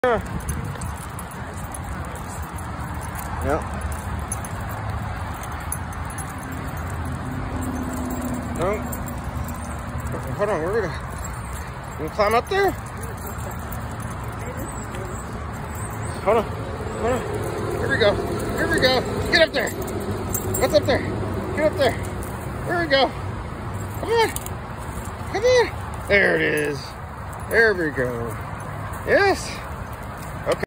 Yep. No. Hold on, where we go? You can climb up there? Hold on. Hold on. Here we go. Here we go. Get up there. What's up there? Get up there. Here we go. Come on. Come on. There it is. There we go. Yes.